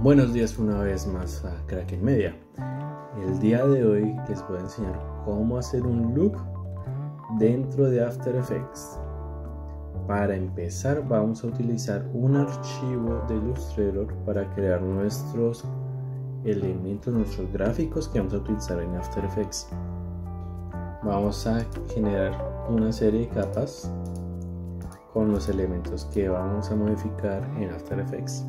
Buenos días una vez más a Kraken Media. El día de hoy les voy a enseñar cómo hacer un loop dentro de After Effects. Para empezar vamos a utilizar un archivo de Illustrator para crear nuestros elementos, nuestros gráficos que vamos a utilizar en After Effects. Vamos a generar una serie de capas con los elementos que vamos a modificar en After Effects.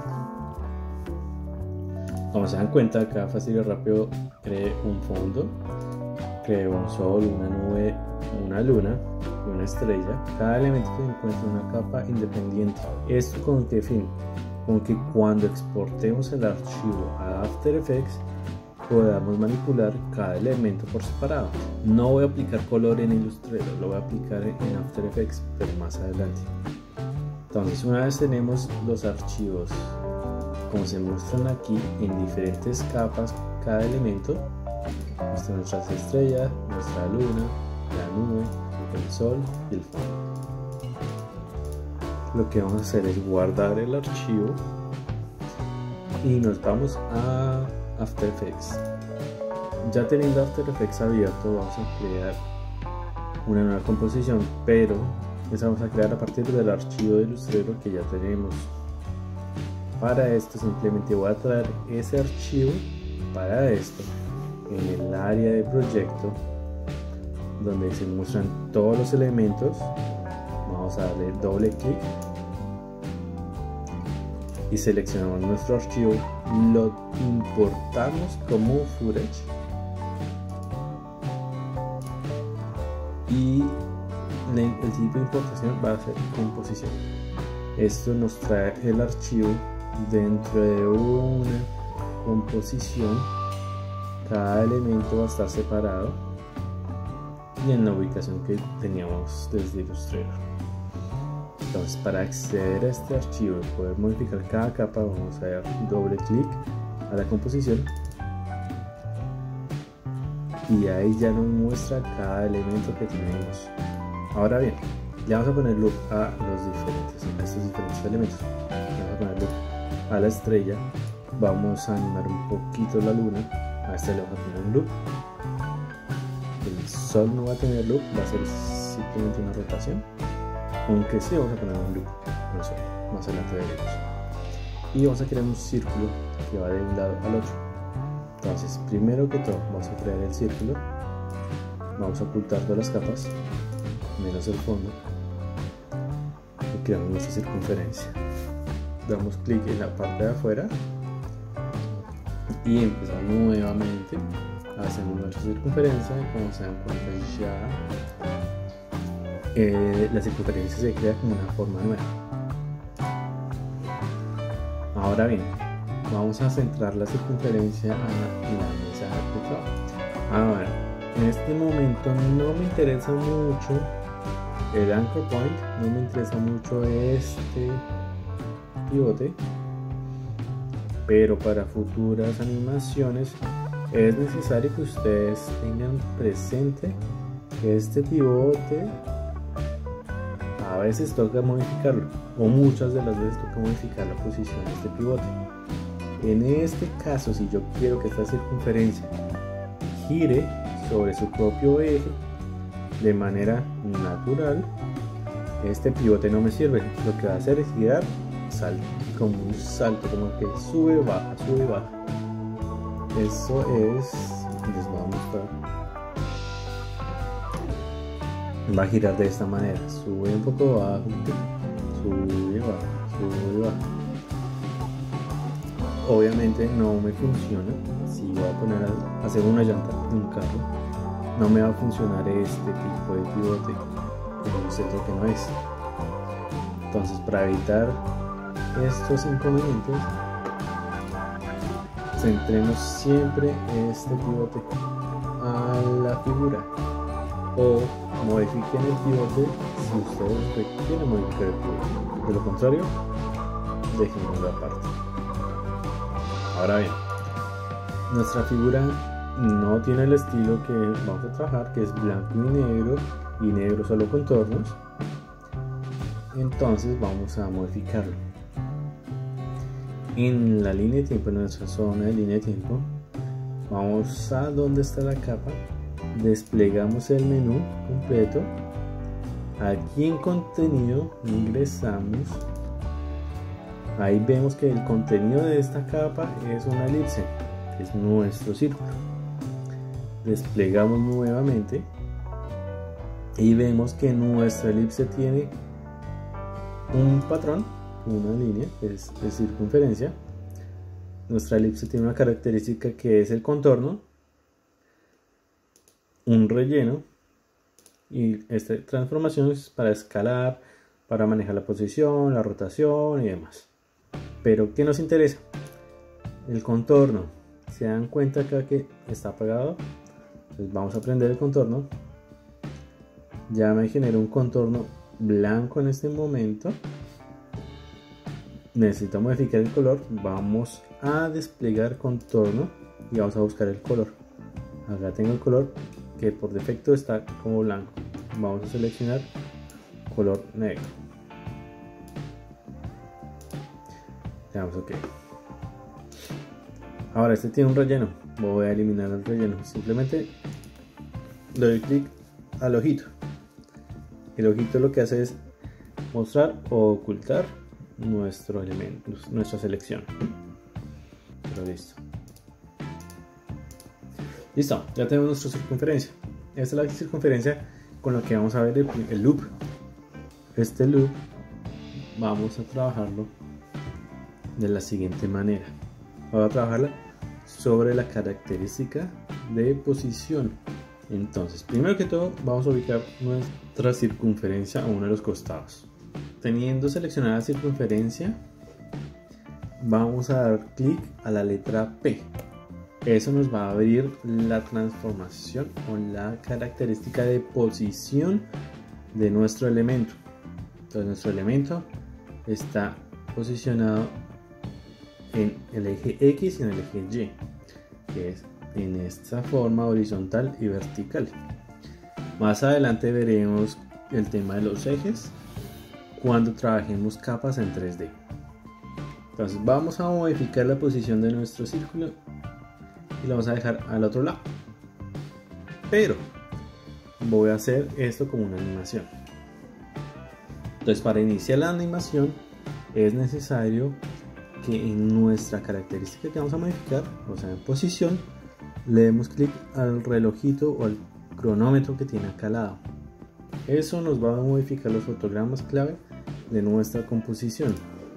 Como se dan cuenta, acá fácil y rápido creé un fondo, creé un sol, una nube, una luna y una estrella. Cada elemento se encuentra en una capa independiente. ¿Esto con qué fin? Con que cuando exportemos el archivo a After Effects podamos manipular cada elemento por separado. No voy a aplicar color en Illustrator, lo voy a aplicar en After Effects, pero más adelante. Entonces, una vez tenemos los archivos como se muestran aquí en diferentes capas, cada elemento, nuestras estrellas, nuestra luna, la nube, el sol y el fondo. Lo que vamos a hacer es guardar el archivo y nos vamos a After Effects. Ya teniendo After Effects abierto, vamos a crear una nueva composición, pero esa vamos a crear a partir del archivo de Illustrator que ya tenemos. Para esto simplemente voy a traer ese archivo. Para esto, en el área de proyecto donde se muestran todos los elementos, vamos a darle doble clic y seleccionamos nuestro archivo, lo importamos como footage y el tipo de importación va a ser composición. Esto nos trae el archivo dentro de una composición. Cada elemento va a estar separado y en la ubicación que teníamos desde Illustrator. Entonces, para acceder a este archivo y poder modificar cada capa, vamos a dar doble clic a la composición y ahí ya nos muestra cada elemento que tenemos. Ahora bien, le vamos a poner loop a estos diferentes elementos. Le vamos a poner loop a la estrella, vamos a animar un poquito la luna, a este le vamos a poner un loop. El sol no va a tener loop, va a ser simplemente una rotación, aunque sí vamos a poner un loop al sol, más adelante veremos. Y vamos a crear un círculo que va de un lado al otro. Entonces, primero que todo, vamos a crear el círculo, vamos a ocultar todas las capas menos el fondo y creamos nuestra circunferencia. Damos clic en la parte de afuera y empezamos nuevamente, hacemos nuestra circunferencia. Como se dan cuenta, ya la circunferencia se crea como una forma nueva. Ahora bien, vamos a centrar la circunferencia a la mesa de trabajo. Ahora, en este momento no me interesa mucho el anchor point, no me interesa mucho este pivote, pero para futuras animaciones es necesario que ustedes tengan presente que este pivote a veces toca modificarlo, o muchas de las veces toca modificar la posición de este pivote. En este caso, si yo quiero que esta circunferencia gire sobre su propio eje de manera natural, este pivote no me sirve. Lo que va a hacer es girar como un salto, como que sube, baja. Eso es, les voy a mostrar. Va a girar de esta manera, sube un poco, baja, sube, baja. Obviamente no me funciona. Si voy a poner a hacer una llanta de un carro, no me va a funcionar este tipo de pivote, como centro que no es. Entonces, para evitar estos inconvenientes, centremos siempre este pivote a la figura, o modifiquen el pivote si ustedes quieren modificar el pivote. De lo contrario, déjenlo aparte. Ahora bien, nuestra figura no tiene el estilo que vamos a trabajar, que es blanco y negro solo contornos. Entonces vamos a modificarlo. en la línea de tiempo, en nuestra zona de línea de tiempo, vamos a donde está la capa, desplegamos el menú completo, aquí en contenido ingresamos, ahí vemos que el contenido de esta capa es una elipse, que es nuestro círculo. Desplegamos nuevamente y vemos que nuestra elipse tiene un patrón, una línea que es de circunferencia. Nuestra elipse tiene una característica que es el contorno, un relleno, y esta transformación es para escalar, para manejar la posición, la rotación y demás. Pero ¿qué nos interesa? El contorno. ¿Se dan cuenta acá que está apagado? Entonces vamos a prender el contorno. Ya me generó un contorno blanco en este momento. Necesito modificar el color. Vamos a desplegar contorno y vamos a buscar el color. Acá tengo el color que por defecto está como blanco. Vamos a seleccionar color negro. Le damos OK. Ahora este tiene un relleno. Voy a eliminar el relleno. Simplemente doy clic al ojito. El ojito lo que hace es mostrar o ocultar nuestro elemento, nuestra selección. Pero listo. Listo, ya tenemos nuestra circunferencia. Esta es la circunferencia con la que vamos a ver el loop. Este loop vamos a trabajarlo de la siguiente manera. Vamos a trabajarla sobre la característica de posición. Entonces, primero que todo, vamos a ubicar nuestra circunferencia a uno de los costados. Teniendo seleccionada la circunferencia, vamos a dar clic a la letra P. Eso nos va a abrir la transformación o la característica de posición de nuestro elemento. Entonces, nuestro elemento está posicionado en el eje X y en el eje Y, que es en esta forma horizontal y vertical. Más adelante veremos el tema de los ejes cuando trabajemos capas en 3D. Entonces vamos a modificar la posición de nuestro círculo y lo vamos a dejar al otro lado, pero voy a hacer esto como una animación. Entonces, para iniciar la animación es necesario que en nuestra característica que vamos a modificar, o sea en posición, le demos clic al relojito o al cronómetro que tiene acá al lado. Eso nos va a modificar los fotogramas clave de nuestra composición.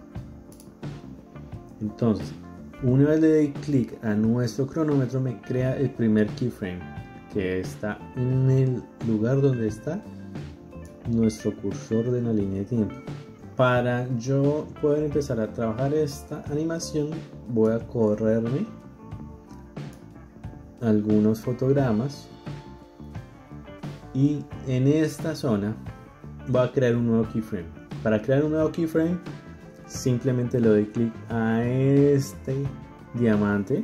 Entonces, una vez le doy clic a nuestro cronómetro, me crea el primer keyframe, que está en el lugar donde está nuestro cursor de la línea de tiempo. Para yo poder empezar a trabajar esta animación, voy a correrme algunos fotogramas y en esta zona voy a crear un nuevo keyframe. Para crear un nuevo keyframe, simplemente le doy clic a este diamante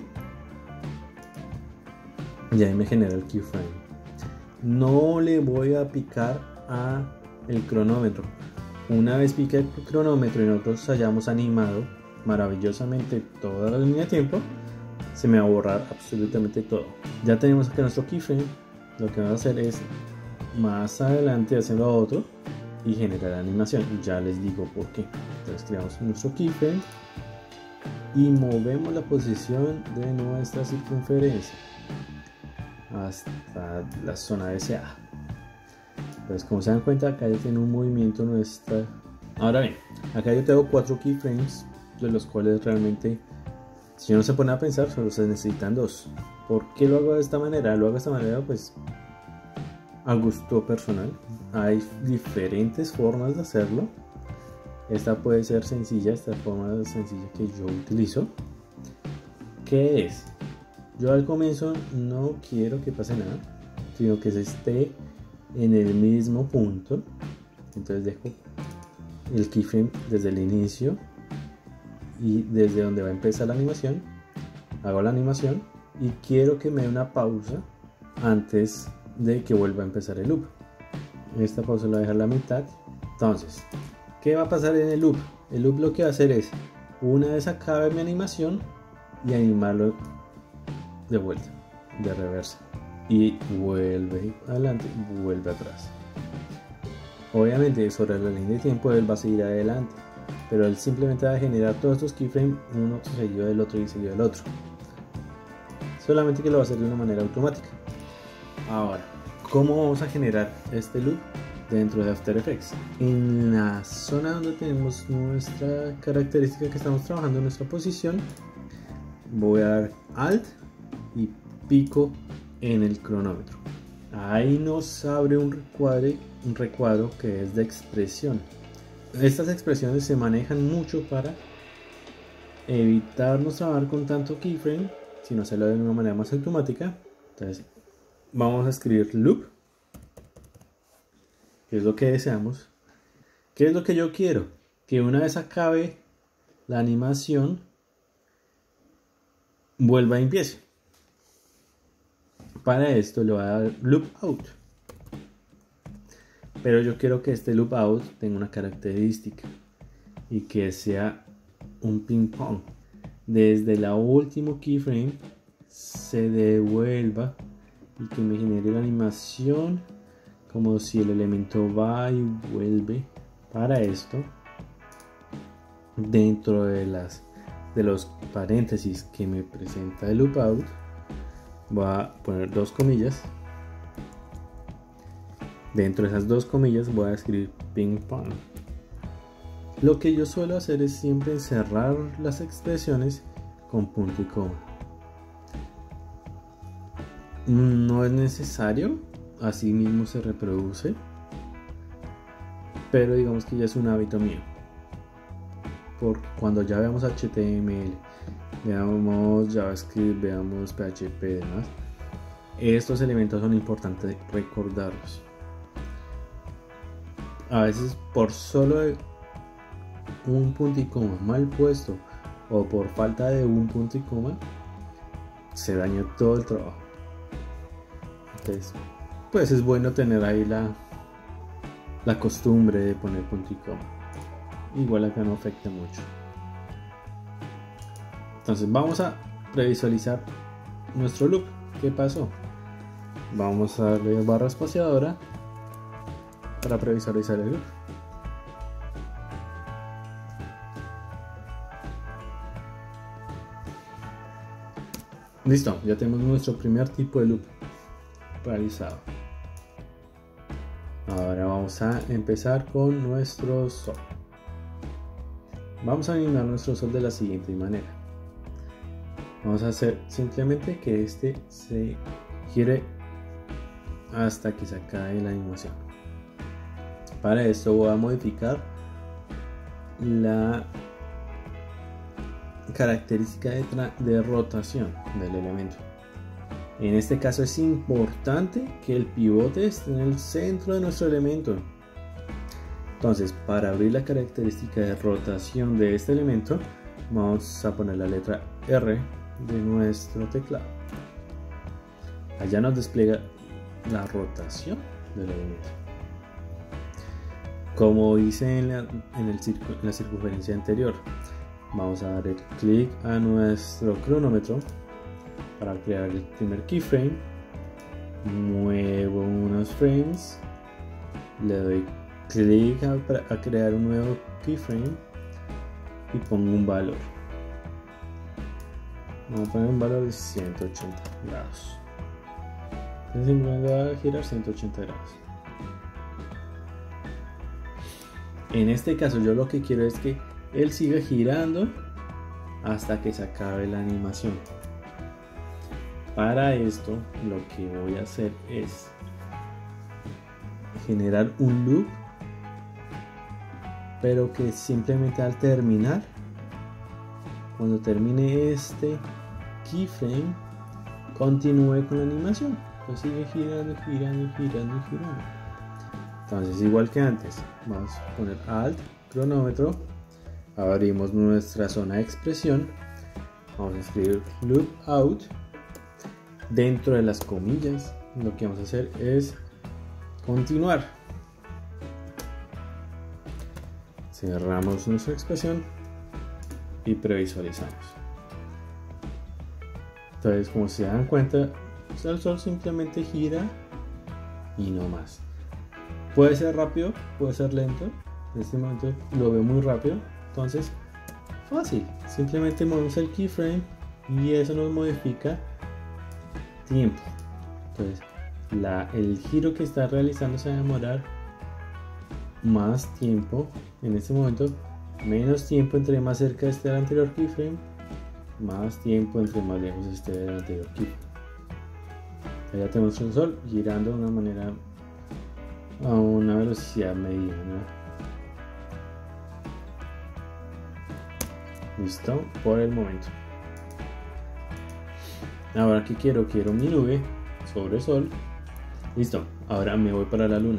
y ahí me genera el keyframe. No le voy a picar a el cronómetro. Una vez pique el cronómetro y nosotros hayamos animado maravillosamente toda la línea de tiempo, se me va a borrar absolutamente todo. Ya tenemos acá nuestro keyframe. Lo que vamos a hacer es más adelante hacerlo a otro y generar la animación. Ya les digo por qué. Entonces creamos nuestro keyframe y movemos la posición de nuestra circunferencia hasta la zona deseada. Entonces, como se dan cuenta, acá ya tiene un movimiento nuestra. Ahora bien, acá yo tengo 4 keyframes, de los cuales realmente, si uno se pone a pensar, solo se necesitan 2. ¿Por qué lo hago de esta manera? Lo hago de esta manera pues a gusto personal. Hay diferentes formas de hacerlo. Esta puede ser sencilla, esta forma sencilla que yo utilizo. ¿Qué es? Yo al comienzo no quiero que pase nada, sino que se esté en el mismo punto. Entonces dejo el keyframe desde el inicio y desde donde va a empezar la animación hago la animación y quiero que me dé una pausa antes de que vuelva a empezar el loop. Esta pausa la voy a dejar a la mitad. Entonces, ¿qué va a pasar en el loop? El loop lo que va a hacer es una vez acabe mi animación y animarlo de vuelta, de reversa, y vuelve adelante, vuelve atrás. Obviamente sobre la línea de tiempo él va a seguir adelante, pero él simplemente va a generar todos estos keyframes uno seguido del otro y seguido del otro, solamente que lo va a hacer de una manera automática. Ahora, ¿cómo vamos a generar este loop dentro de After Effects? En la zona donde tenemos nuestra característica que estamos trabajando, en nuestra posición, voy a dar Alt y pico en el cronómetro. Ahí nos abre un recuadro que es de expresión. Estas expresiones se manejan mucho para evitarnos trabajar con tanto keyframe, sino hacerlo de una manera más automática. Entonces vamos a escribir loop, que es lo que deseamos. ¿Qué es lo que yo quiero? Que una vez acabe la animación vuelva a empiece. Para esto le voy a dar loop out, pero yo quiero que este loop out tenga una característica y que sea un ping pong. Desde el último keyframe se devuelva y que me genere la animación como si el elemento va y vuelve. Para esto, dentro de los paréntesis que me presenta el loop out, voy a poner dos comillas. Dentro de esas dos comillas voy a escribir ping pong. Lo que yo suelo hacer es siempre encerrar las expresiones con punto y coma. No es necesario, así mismo se reproduce, pero digamos que ya es un hábito mío. Por cuando ya veamos HTML, veamos JavaScript, veamos PHP y demás, estos elementos son importantes recordarlos. A veces por solo un punto y coma mal puesto o por falta de un punto y coma se daña todo el trabajo. Entonces, pues es bueno tener ahí la costumbre de poner punto y coma. Igual acá no afecta mucho. Entonces vamos a revisualizar nuestro loop. ¿Qué pasó? Vamos a darle barra espaciadora para previsualizar el loop. Listo, ya tenemos nuestro primer tipo de loop realizado. Ahora vamos a empezar con nuestro sol. Vamos a animar nuestro sol de la siguiente manera. Vamos a hacer simplemente que este se gire hasta que se acabe la animación. Para esto voy a modificar la característica de rotación del elemento. En este caso es importante que el pivote esté en el centro de nuestro elemento. Entonces, para abrir la característica de rotación de este elemento, vamos a poner la letra R de nuestro teclado. Allá nos despliega la rotación del elemento. Como hice en la circunferencia anterior, vamos a dar clic a nuestro cronómetro para crear el primer keyframe. Muevo unos frames, le doy clic a crear un nuevo keyframe y pongo un valor. Vamos a poner un valor de 180 grados. Entonces simplemente va a girar 180 grados. En este caso yo lo que quiero es que él siga girando hasta que se acabe la animación. Para esto lo que voy a hacer es generar un loop, pero que simplemente al terminar, cuando termine este keyframe, continúe con la animación. Pues sigue girando, girando, girando, girando. Entonces, igual que antes, vamos a poner Alt, cronómetro, abrimos nuestra zona de expresión, vamos a escribir loop out. Dentro de las comillas, lo que vamos a hacer es continuar. Cerramos nuestra expresión y previsualizamos. Entonces, como se dan cuenta, el sol simplemente gira y no más. Puede ser rápido, puede ser lento. En este momento lo veo muy rápido, entonces fácil, simplemente movemos el keyframe y eso nos modifica tiempo. Entonces el giro que está realizando se va a demorar más tiempo. En este momento menos tiempo entre más cerca esté del anterior keyframe, más tiempo entre más lejos esté del anterior keyframe. Ya tenemos el sol girando de una manera a una velocidad mediana. Listo, por el momento. Ahora que quiero mi nube sobre el sol. Listo, ahora me voy para la luna.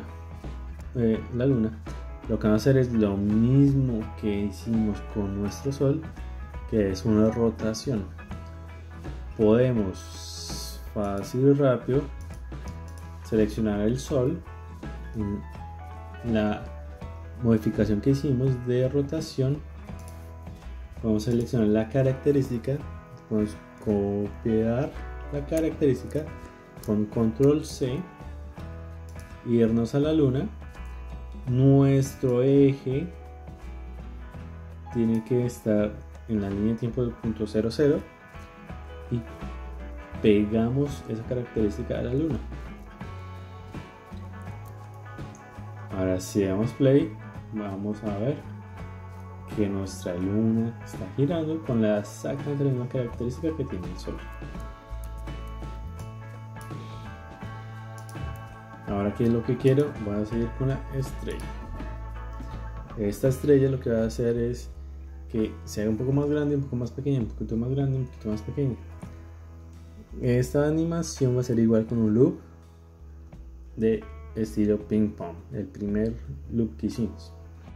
Lo que vamos a hacer es lo mismo que hicimos con nuestro sol, que es una rotación. Podemos fácil y rápido seleccionar el sol. La modificación que hicimos de rotación, vamos a seleccionar la característica, podemos copiar la característica con control C, irnos a la luna. Nuestro eje tiene que estar en la línea de tiempo del punto 00 y pegamos esa característica a la luna. Ahora si damos play, vamos a ver que nuestra luna está girando con la exactamente la misma característica que tiene el sol. Ahora, ¿qué es lo que quiero? Voy a seguir con la estrella. Esta estrella lo que va a hacer es que se haga un poco más grande, un poco más pequeña, un poquito más grande, un poquito más pequeña. Esta animación va a ser igual con un loop de estilo ping pong, el primer loop que hicimos.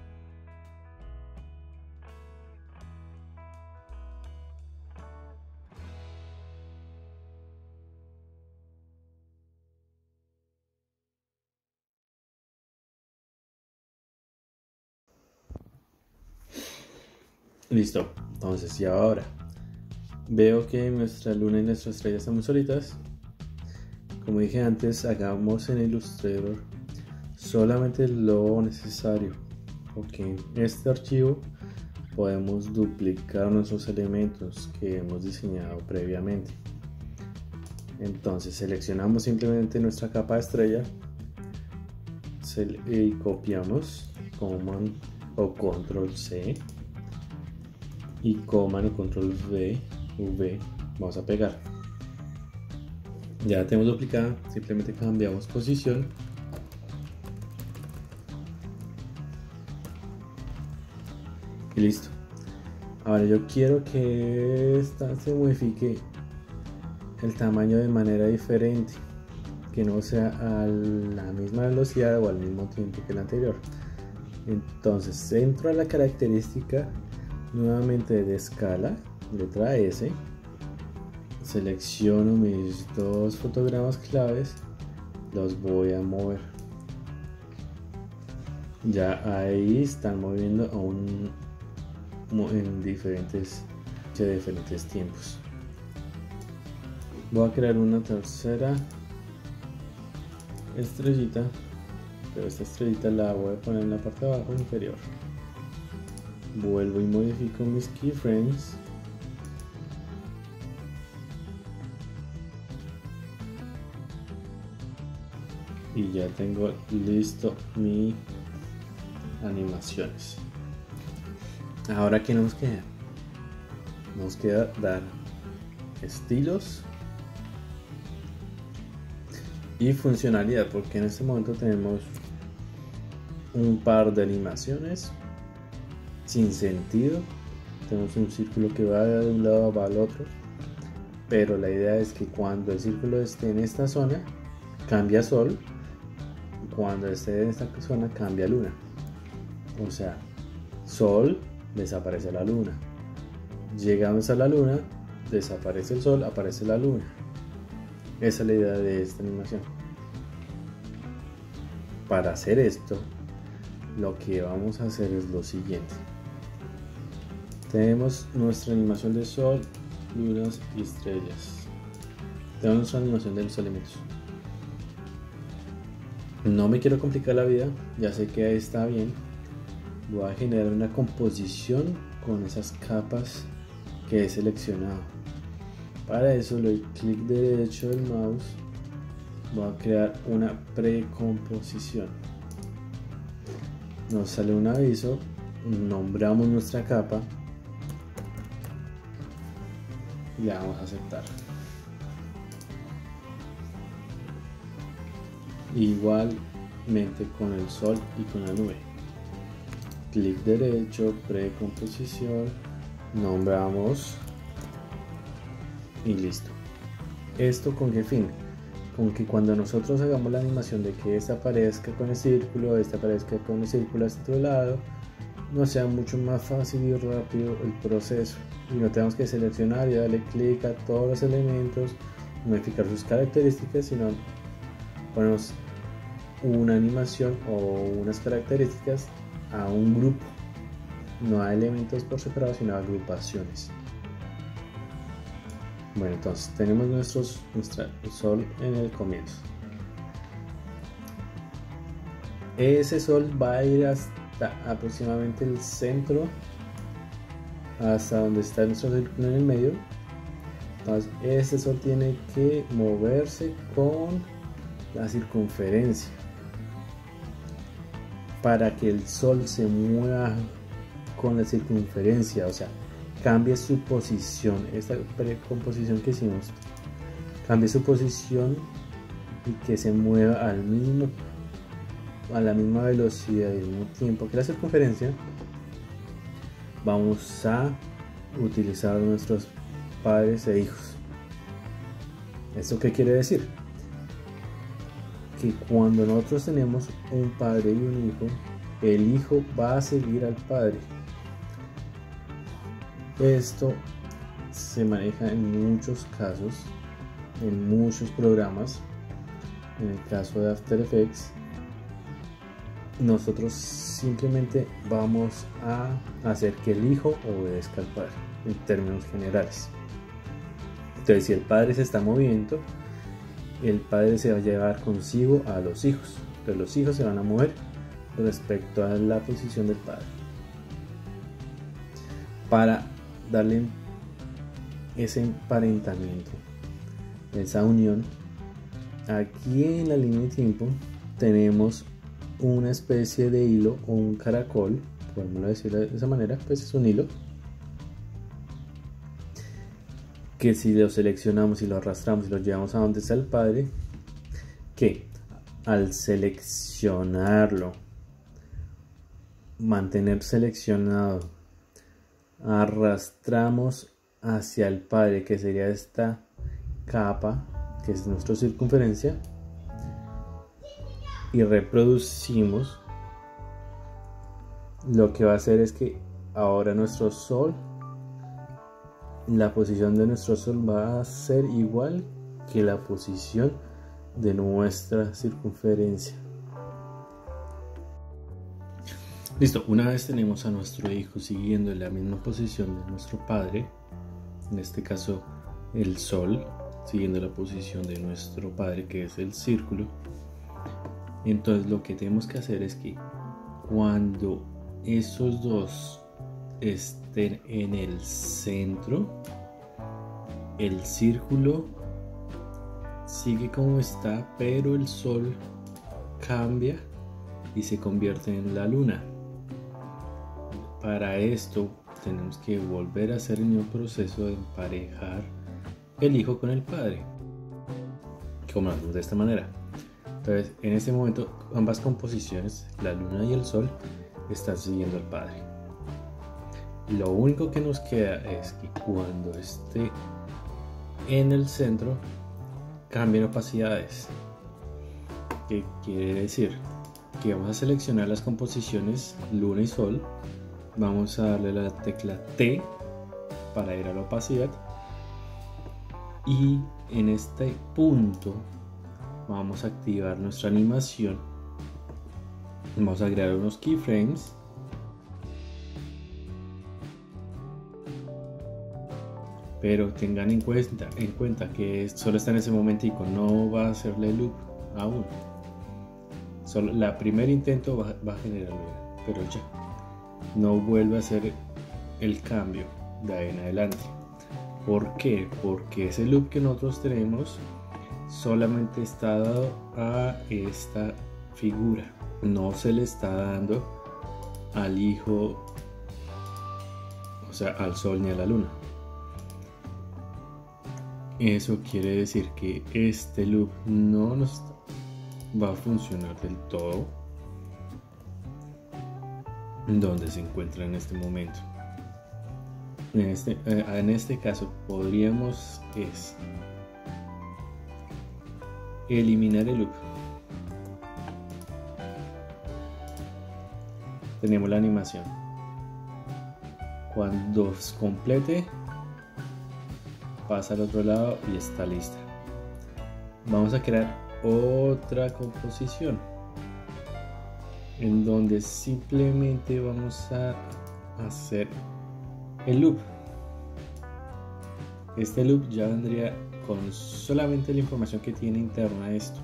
Listo, entonces y ahora veo que nuestra luna y nuestra estrella están muy solitas. Como dije antes, hagamos en Illustrator solamente lo necesario, porque en este archivo podemos duplicar nuestros elementos que hemos diseñado previamente. Entonces seleccionamos simplemente nuestra capa de estrella y copiamos Command o Control C y Command o Control V, vamos a pegar. Ya la tenemos duplicada, simplemente cambiamos posición y listo. Ahora yo quiero que esta se modifique el tamaño de manera diferente, que no sea a la misma velocidad o al mismo tiempo que el anterior. Entonces entro a la característica nuevamente de escala, letra S, selecciono mis dos fotogramas claves, los voy a mover. Ya ahí están moviendo en diferentes tiempos. Voy a crear una tercera estrellita, pero esta estrellita la voy a poner en la parte de abajo inferior. Vuelvo y modifico mis keyframes. Y ya tengo listo mi animaciones. Ahora, ¿qué nos queda? Nos queda dar estilos y funcionalidad, porque en este momento tenemos un par de animaciones sin sentido. Tenemos un círculo que va de un lado va al otro, pero la idea es que cuando el círculo esté en esta zona cambia sol, cuando esté en esta zona cambia luna. O sea, sol, desaparece la luna, llegamos a la luna, desaparece el sol, aparece la luna. Esa es la idea de esta animación. Para hacer esto, lo que vamos a hacer es lo siguiente. Tenemos nuestra animación de sol, lunas y estrellas. Tenemos nuestra animación de los elementos. No me quiero complicar la vida, ya sé que ahí está bien. Voy a generar una composición con esas capas que he seleccionado. Para eso le doy clic derecho del mouse. Voy a crear una precomposición. Nos sale un aviso, nombramos nuestra capa y le damos a aceptar. Igualmente con el sol y con la nube. Clic derecho, precomposición, nombramos y listo. ¿Esto con qué fin? Con que cuando nosotros hagamos la animación de que esta aparezca con el círculo, esta aparezca con el círculo a este lado, nos sea mucho más fácil y rápido el proceso y no tenemos que seleccionar y darle clic a todos los elementos, modificar sus características, sino ponemos una animación o unas características a un grupo, no a elementos por separado, sino a agrupaciones. Bueno, entonces tenemos nuestro sol en el comienzo. Ese sol va a ir hasta aproximadamente el centro, hasta donde está nuestro círculo en el medio. Entonces este sol tiene que moverse con la circunferencia para que el sol se mueva con la circunferencia, o sea, cambie su posición. Esta precomposición que hicimos cambie su posición y que se mueva a la misma velocidad y al mismo tiempo que la circunferencia. Vamos a utilizar nuestros padres e hijos. ¿Esto qué quiere decir? Que cuando nosotros tenemos un padre y un hijo, el hijo va a seguir al padre. Esto se maneja en muchos casos, en muchos programas. En el caso de After Effects, nosotros simplemente vamos a hacer que el hijo obedezca al padre en términos generales. Entonces, si el padre se está moviendo, el padre se va a llevar consigo a los hijos. Entonces los hijos se van a mover respecto a la posición del padre. Para darle ese emparentamiento, esa unión, aquí en la línea de tiempo tenemos una especie de hilo o un caracol, podemos decirlo de esa manera, pues es un hilo que si lo seleccionamos y lo arrastramos y lo llevamos a donde está el padre, que al seleccionarlo, mantener seleccionado, arrastramos hacia el padre, que sería esta capa que es nuestra circunferencia, y reproducimos, lo que va a hacer es que ahora nuestro sol, la posición de nuestro sol va a ser igual que la posición de nuestra circunferencia. Listo, una vez tenemos a nuestro hijo siguiendo la misma posición de nuestro padre, en este caso el sol siguiendo la posición de nuestro padre, que es el círculo, entonces lo que tenemos que hacer es que cuando esos dos estén en el centro, el círculo sigue como está, pero el sol cambia y se convierte en la luna. Para esto tenemos que volver a hacer el mismo proceso de emparejar el hijo con el padre, como lo hacemos de esta manera. Entonces, en este momento ambas composiciones, la luna y el sol, están siguiendo al padre. Lo único que nos queda es que cuando esté en el centro cambien opacidades. ¿Qué quiere decir? Que vamos a seleccionar las composiciones luna y sol, vamos a darle la tecla T para ir a la opacidad, y en este punto vamos a activar nuestra animación. Vamos a crear unos keyframes pero tengan en cuenta que solo está en ese momentico, no va a hacerle loop aún. Solo la primer intento va a generar loop, pero ya no vuelve a hacer el cambio de ahí en adelante. ¿Por qué? Porque ese loop que nosotros tenemos solamente está dado a esta figura, no se le está dando al hijo, o sea, al sol ni a la luna. Eso quiere decir que este loop no nos va a funcionar del todo donde se encuentra en este momento. En este caso podríamos eliminar el loop. Tenemos la animación. Cuando se complete, pasa al otro lado y está lista. Vamos a crear otra composición en donde simplemente vamos a hacer el loop. Este loop ya vendría con solamente la información que tiene interna esto.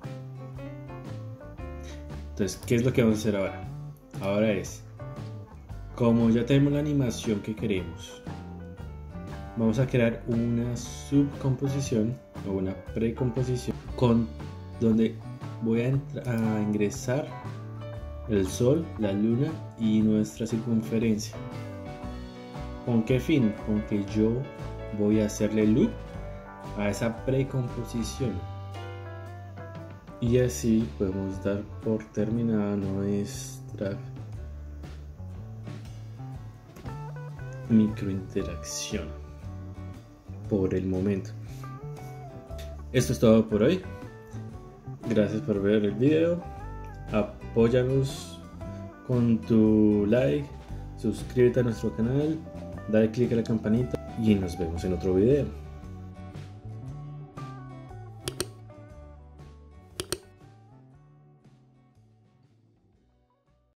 Entonces, ¿qué es lo que vamos a hacer ahora? Ahora como ya tenemos la animación que queremos, vamos a crear una subcomposición o una precomposición donde voy a ingresar el sol, la luna y nuestra circunferencia. ¿Con qué fin? Con que yo voy a hacerle loop a esa precomposición y así podemos dar por terminada nuestra microinteracción por el momento. Esto es todo por hoy. Gracias por ver el video. Apóyanos con tu like, suscríbete a nuestro canal, dale click a la campanita y nos vemos en otro video.